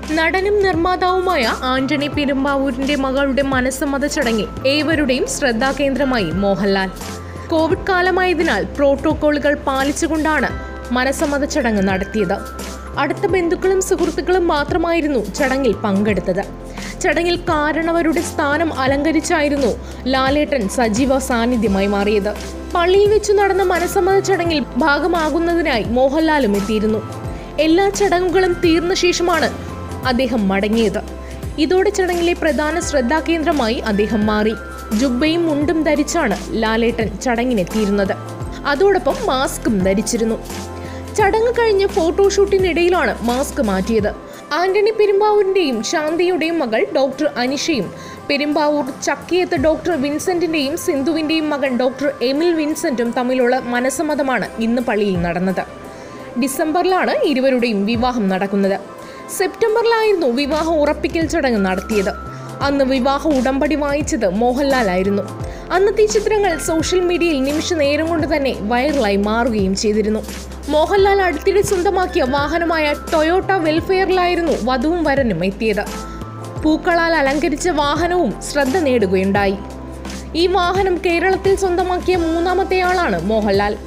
നടനും നിർമ്മാതാവുമായ ആന്റണി പെരുമ്പാവൂരിന്റെ മകളുടെ മനസമ്മത ചടങ്ങിൽ ഏവരുടെയും ശ്രദ്ധാകേന്ദ്രമായി മോഹൻലാൽ. കോവിഡ് കാലമായതിനാൽ പ്രോട്ടോക്കോളുകൾ പാലിച്ചുകൊണ്ടാണ് മനസമ്മത ചടങ്ങ് നടത്തിയത്. അടുത്ത ബന്ധുക്കളും സുഹൃത്തുക്കളും മാത്രമായിരുന്നു ചടങ്ങിൽ പങ്കെടുത്തത്. ചടങ്ങിൽ കാരണവരുടെ സ്ഥാനം അലങ്കരിച്ചായിരുന്നു ലാലേട്ടൻ സജീവ സാന്നിധ്യമായി മാറിയത്. പള്ളിയിൽ വെച്ചു നടന്ന മനസമ്മത ചടങ്ങിൽ ഭാഗമാകുന്നതിനായി മോഹൻലാലും എത്തിയിരുന്നു. എല്ലാ ചടങ്ങുകളും തീർന്ന ശേഷമാണ് അദ്ദേഹം മടങ്ങിയത്. ഇതോടെ ചടങ്ങിലെ പ്രധാന ശ്രദ്ധാകേന്ദ്രമായി അദ്ദേഹം മാറി. ജുബ്ബയും മുണ്ടും ധരിച്ചാണ് ലാലേട്ടൻ ചടങ്ങിനെത്തിയിരുന്നത്. അതോടൊപ്പം മാസ്കും ധരിച്ചിരുന്നു. ചടങ്ങ് കഴിഞ്ഞ് ഫോട്ടോഷൂട്ടിനിടയിലാണ് മാസ്ക് മാറ്റിയത്. ആന്റണി പെരുമ്പാവൂരിന്റെയും ശാന്തിയുടെയും മകൾ ഡോക്ടർ അനിഷയും പെരുമ്പാവൂർ ചക്കിയത്ത് ഡോക്ടർ വിൻസെന്റിന്റെയും സിന്ധുവിന്റെയും മകൻ ഡോക്ടർ എമിൽ വിൻസെന്റും തമ്മിലുള്ള മനസമ്മതമാണ് ഇന്ന് പള്ളിയിൽ നടന്നത്. ഡിസംബറിലാണ് ഇരുവരുടെയും വിവാഹം നടക്കുന്നത്. സെപ്റ്റംബറിലായിരുന്നു വിവാഹ ഉറപ്പിക്കൽ ചടങ്ങ് നടത്തിയത്. അന്ന് വിവാഹ ഉടമ്പടി വായിച്ചത് മോഹൻലാൽ ആയിരുന്നു. അന്നത്തെ ചിത്രങ്ങൾ സോഷ്യൽ മീഡിയയിൽ നിമിഷ നേരം കൊണ്ട് തന്നെ വൈറലായി മാറുകയും ചെയ്തിരുന്നു. മോഹൻലാൽ അടുത്തിടെ സ്വന്തമാക്കിയ വാഹനമായ ടൊയോട്ട വെൽഫെയറിലായിരുന്നു വധുവും വരനും എത്തിയത്. പൂക്കളാൽ അലങ്കരിച്ച വാഹനവും ശ്രദ്ധ നേടുകയുണ്ടായി. ഈ വാഹനം കേരളത്തിൽ സ്വന്തമാക്കിയ മൂന്നാമത്തെയാളാണ് മോഹൻലാൽ.